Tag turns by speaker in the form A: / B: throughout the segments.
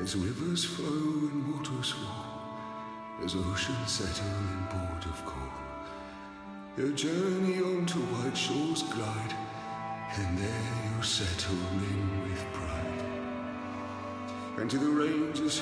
A: As rivers flow and waters fall, as oceans settle in port of call, your journey on to white shores glide, and there you'll settle in with pride. And to the ranges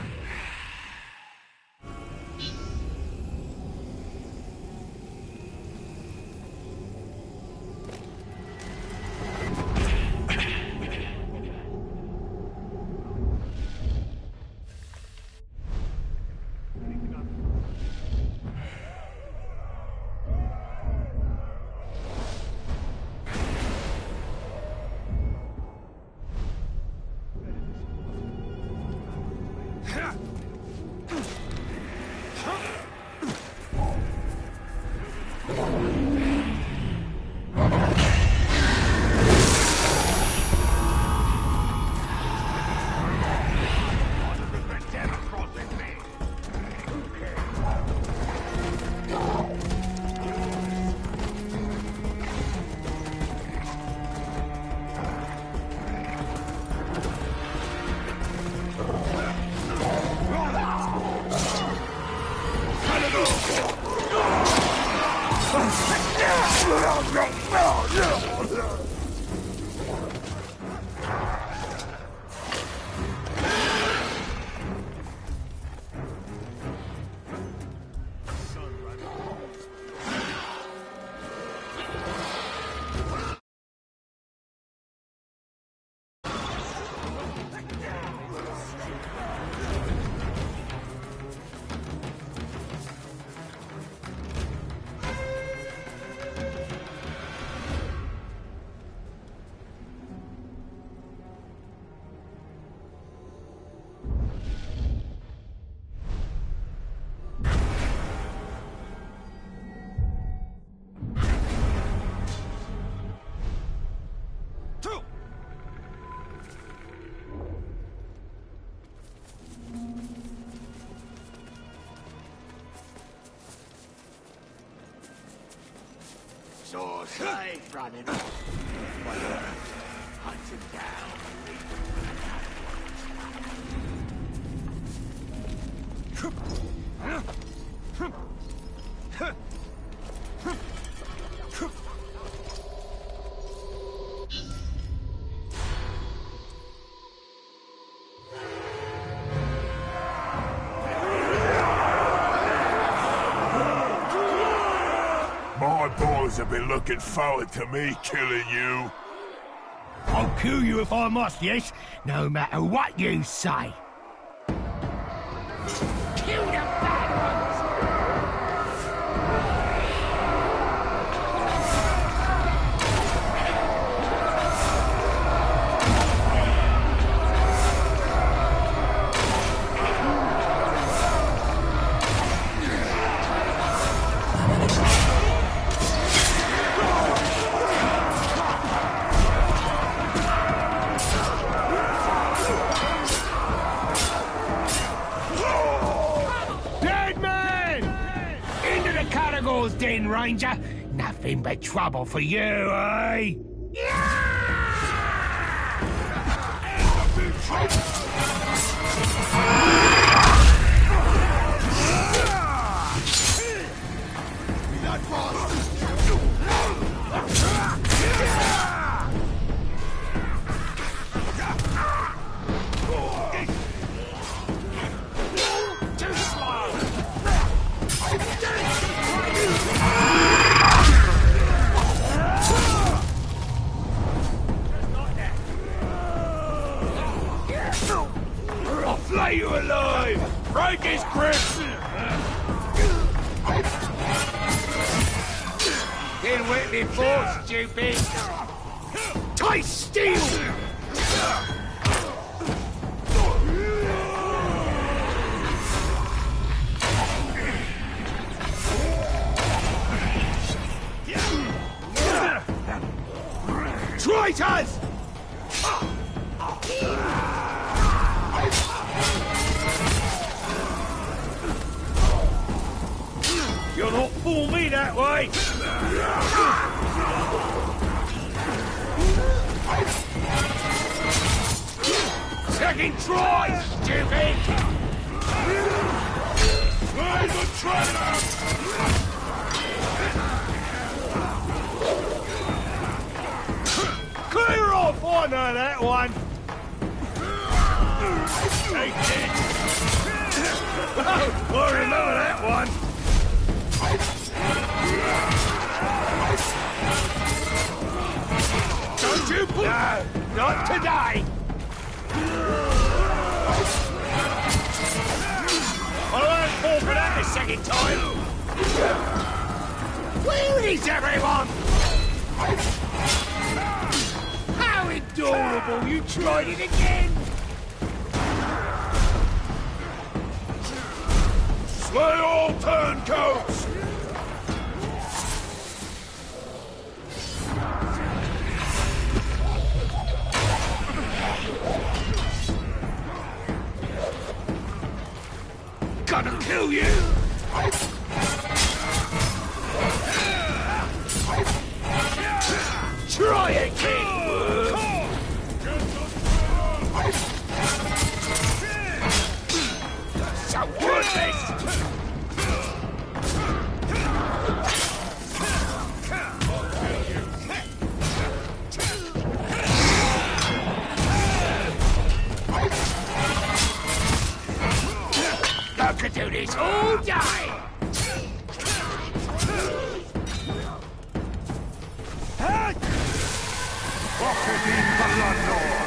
B: So safe running off. Hunt him down.
C: Have been looking forward to me killing you.
D: I'll kill you if I must, yes, no matter what you say. Kill the bad ones! Den, Ranger. Nothing but trouble for you, eh?
C: You alive! Break his grip!
B: Didn't wet me before, stupid! Tight steel! Traitors!
D: You'll not fool me that way!
B: Second try, stupid!
C: Slay the traitor!
B: Clear off! I know that one!
C: Take it!
B: Oh, I remember that one! Don't you put... No, not today! I won't fall for that a second time! Where is everyone? How adorable! You tried it again!
C: Slay all turncoats!
B: Gonna kill you! Try again! So worthless! I could do this all day!
C: Rocket in Balandor!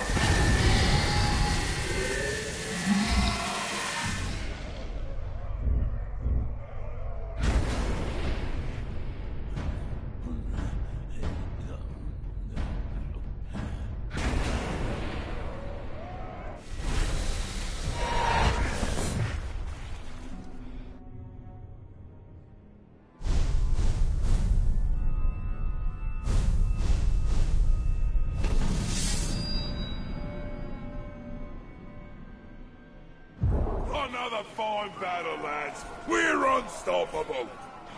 C: Another fine battle, lads. We're unstoppable.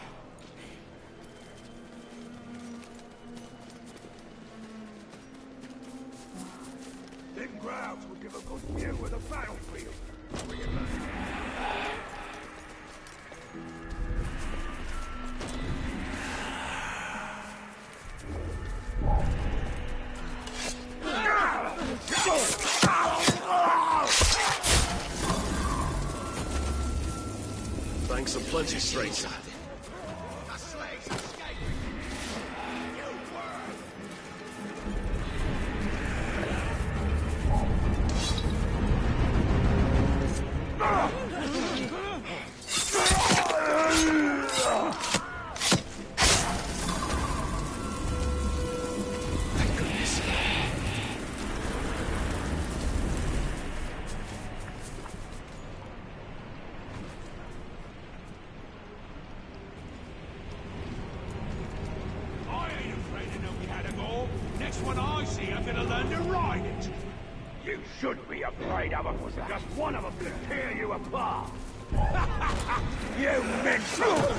C: Them grounds will give a good view of the battlefield.
B: Thanks a plenty, stranger.
C: Next one I see, I'm gonna learn to ride it.
B: You should be afraid of them. Just one of them could tear you apart. You minstrel!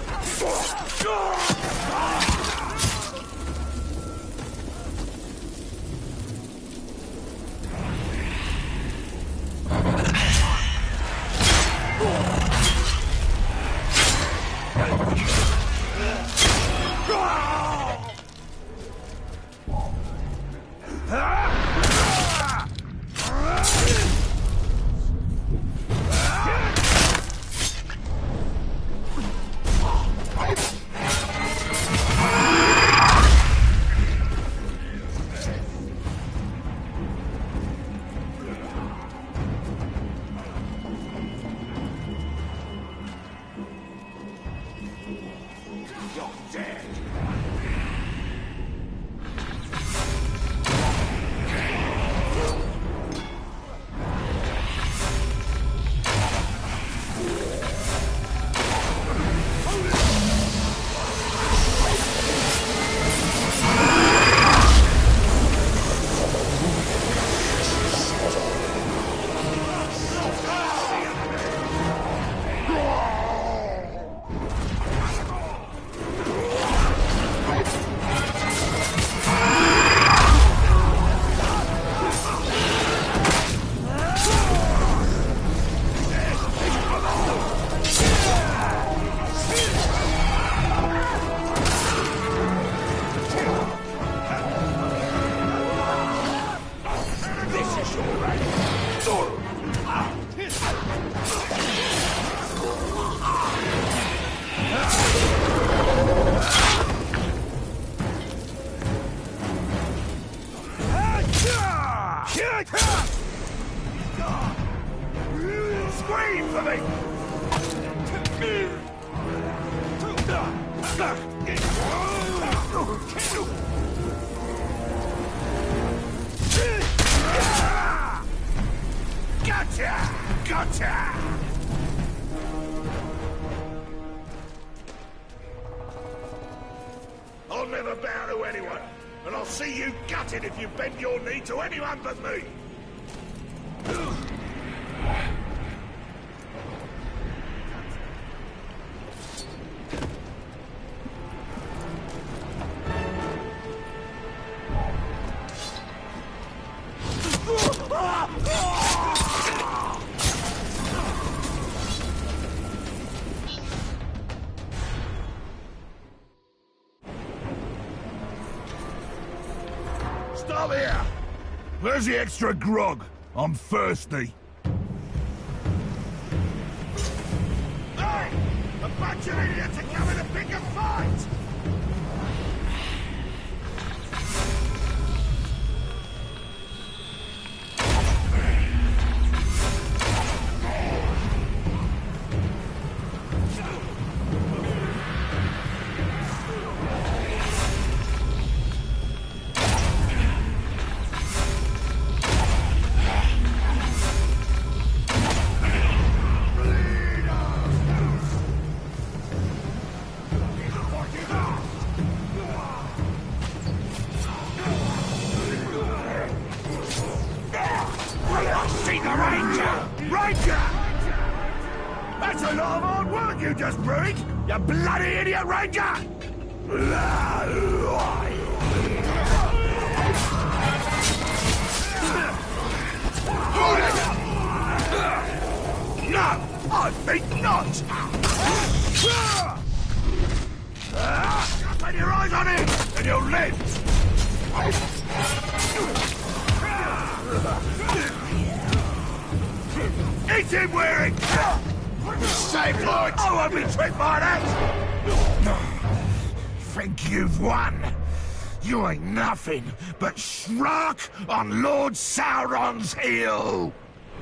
B: Gotcha! Gotcha! I'll never bow to anyone, and I'll see you gutted if you bend your knee to anyone but me! Stop here! Where's the extra grog? I'm thirsty. Hey! A bunch of idiots are coming to pick a fight! That's a lot of hard work you just brewed, you bloody idiot ranger! No, I think not! Put your eyes on him, and you'll live! Eat him, wearing! Save Lord! I won't be tricked by that! Think you've won? You ain't nothing but Shrark on Lord Sauron's heel!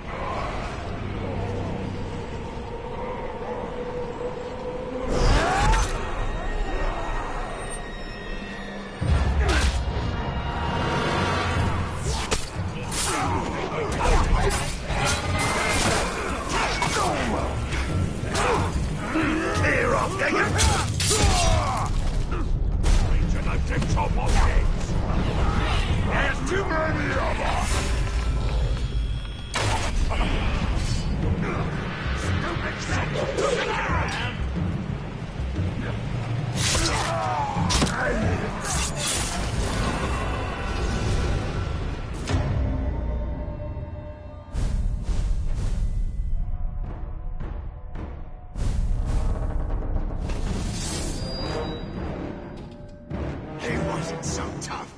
B: There's too many of us! He wasn't so tough.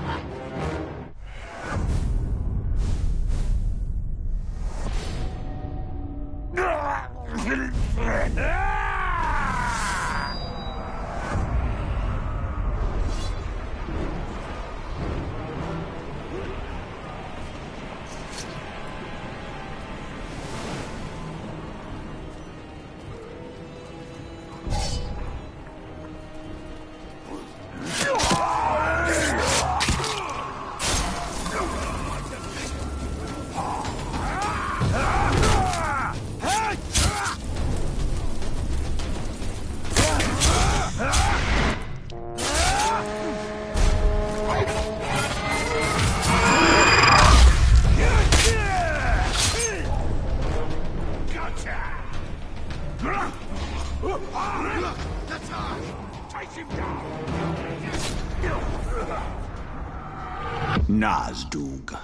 B: Nazdug.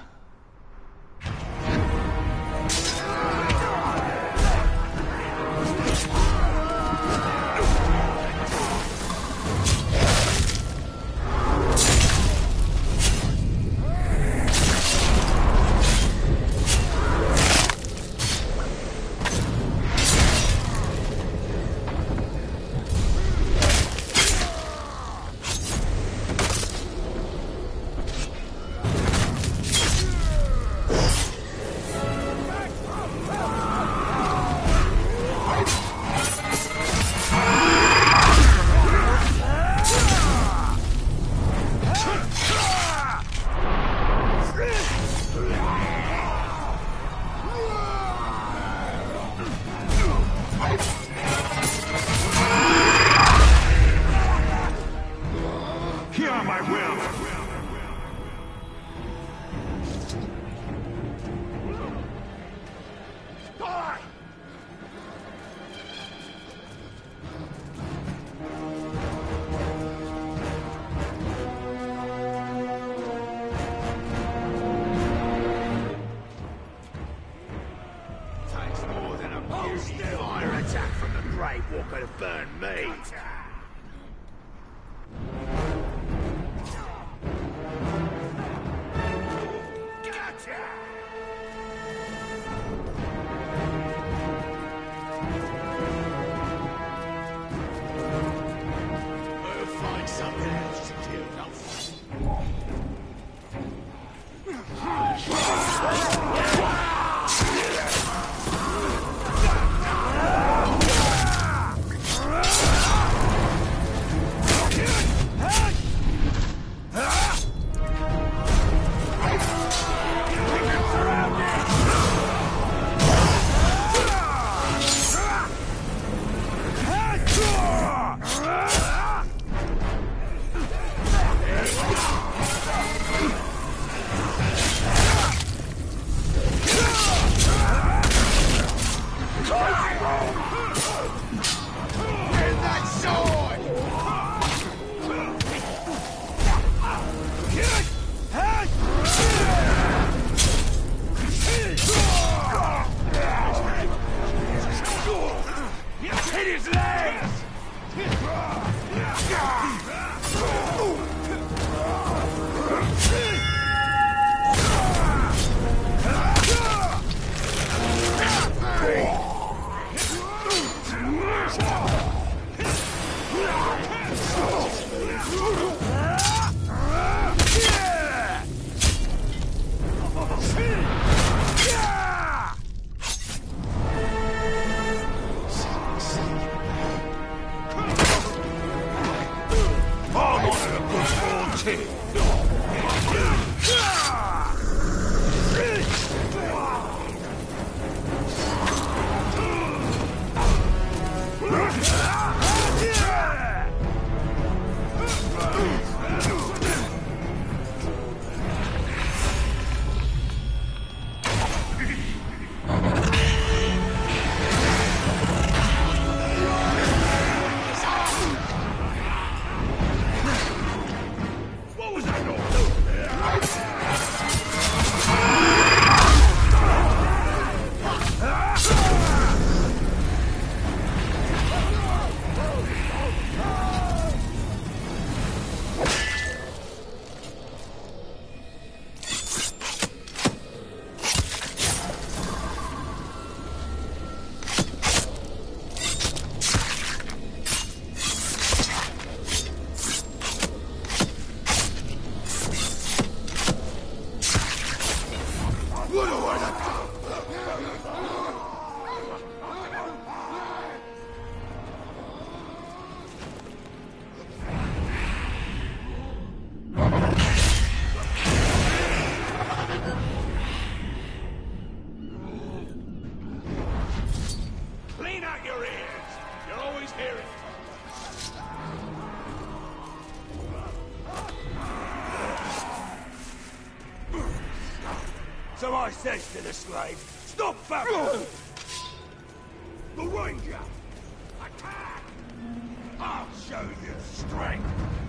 B: something else to do.
C: So I says to the slave, stop back! The ranger! Attack! I'll show you strength!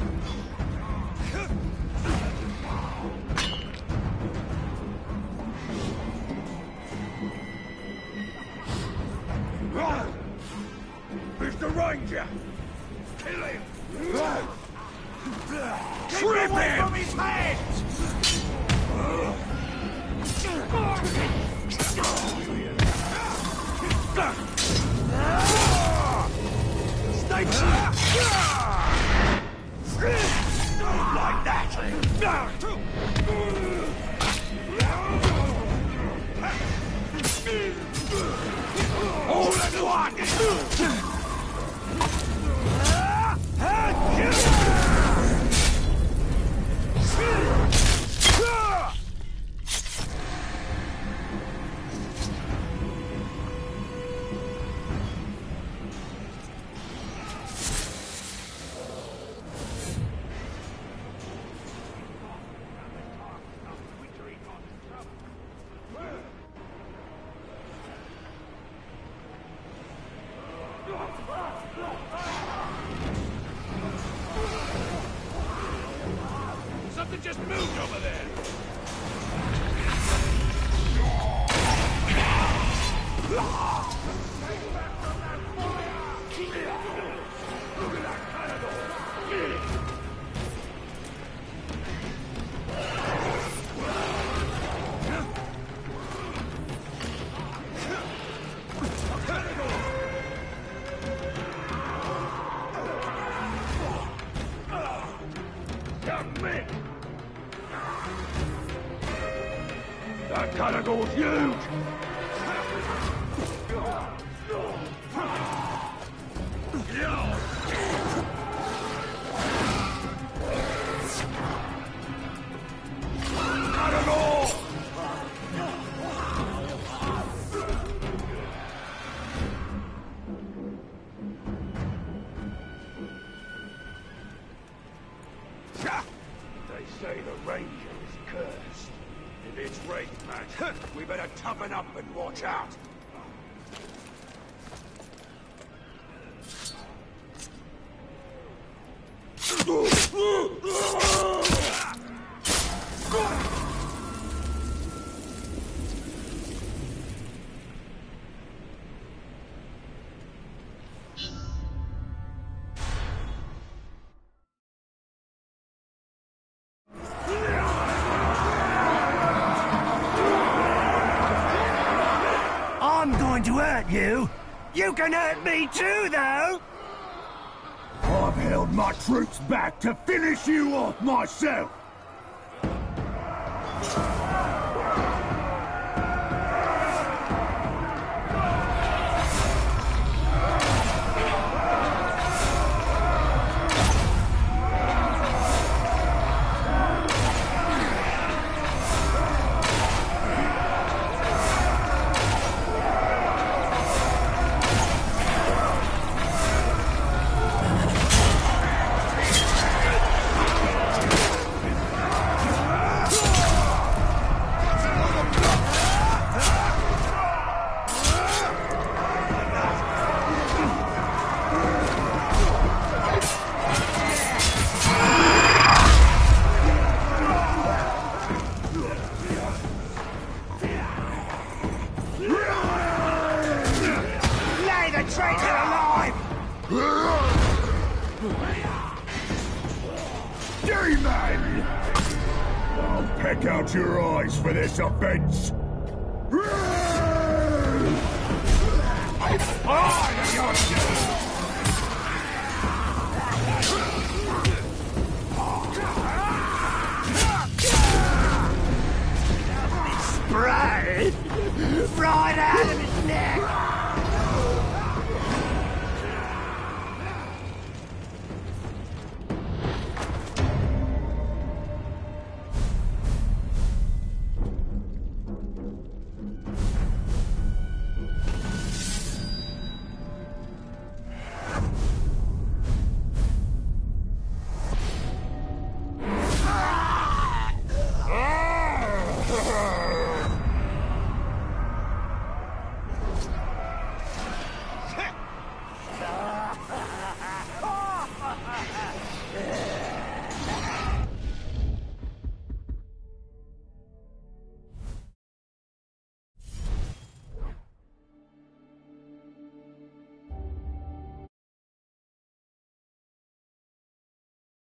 C: Who's the ranger? Kill him! Keep him away from his hands! Stay like that! All at once! Something just moved over there! Young men! That Caragor's huge! Caragor! They say the Ranger is cursed. If it's right, man, we better toughen up and watch out.
D: I'm going to hurt you. You can hurt me too, though.
C: I've held my troops back to finish you off myself.
D: Lay the traitor alive!
C: Demon! I'll peck out your eyes for this offense. Oh,